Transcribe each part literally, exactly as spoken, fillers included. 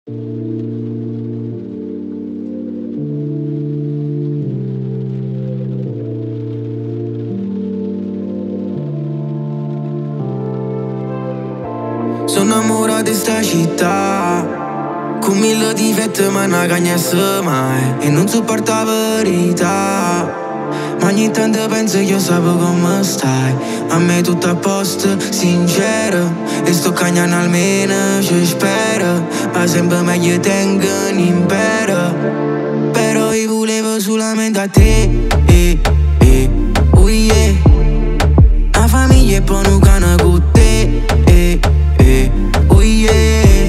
Sono innamorato di sta città, con mille difetti ma non cagnasse mai, e non sopporto la verità. Ma ogni tanto penso che io sapevo come stai. A me tutto a posto, sincero, e sto cagnando almeno, ci spero. Ma sempre meglio tengo un impero. Però io volevo solamente a te, eh, eh, oh yeah. La famiglia è poi un cane con te, eh, eh, oh yeah.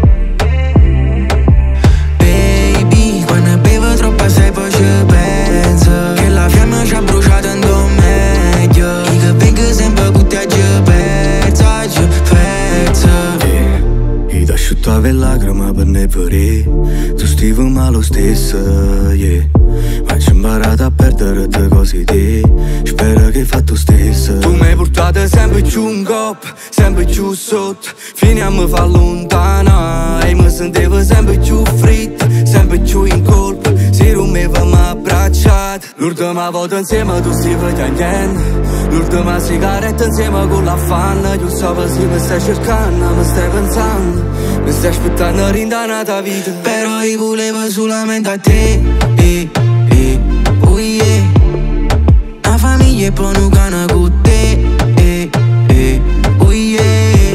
Baby, quando bevo troppo sai poi ci penso, che la fiamma ci ha bruciato in do meglio. I che vengo sempre tutti a ci persa, ci persa. Io ti asciuttavo le lacrime per ne pure, tu stivi ma lo stesso, yeah. Ma ci ho imparato a perdere te cose te, spero che fai tu stesso. Tu mi hai portato sempre più in coppa, sempre più sotto, fino a mi fa lontana. E mi sentivo sempre più fritto, sempre più in colpa, se non mi avevamo abbracciato. L'ultima volta insieme tu stivi piangendo, l'ultima sigaretta insieme con la fanna. Io so se mi stai cercando, mi stai pensando, mi stai aspettando rindanata vita. Però io volevo solamente a te, eh, eh, oh yeah. La famiglia è poi un cane con te, eh, eh, oh yeah.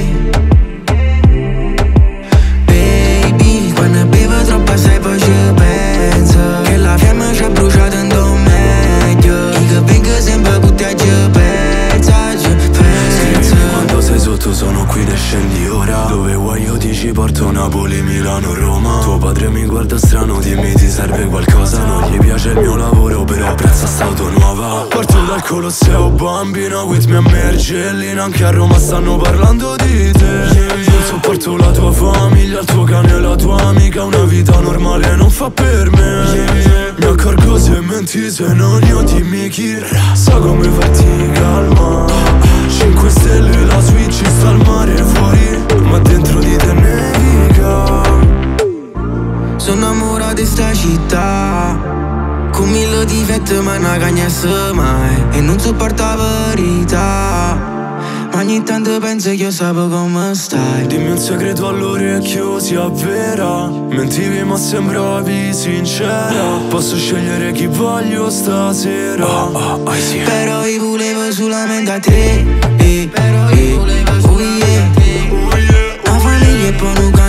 Baby, quando bevo troppo sai poi ci penso, che la fiamma ci ha bruciato in do meglio. I che vengo sempre tutti a ci pensa, ci pensa. Quando sei sotto sono qui e scendi ora, dove vuoi io ti ci porto, Napoli, Milano, Roma. Tuo padre mi guarda strano, dimmi ti serve qualcosa. Non gli piace il mio lavoro però apprezza st'auto nuova. Parto dal Colosseo bambina, with me a Mergellina. Anche a Roma stanno parlando di te. Non sopporto la tua famiglia, il tuo cane e la tua amica. Una vita normale non fa per me. Mi accorgo se menti, se non io dimmi chi. So come farti calma. Cinque stelle, la switch sta al mare fuori, ma dentro di te nevica. Sono innamorato di sta città, con mille difetti ma non cagnasse mai, e non sopporto la verità. Ma ogni tanto penso che io sapevo come stai. Dimmi un segreto all'orecchio si avvera, mentivi ma sembravi sincera. Posso scegliere chi voglio stasera, oh, oh, oh, sì. Però io volevo solamente a te, eh, eh, oh yeah. La famiglia è poi un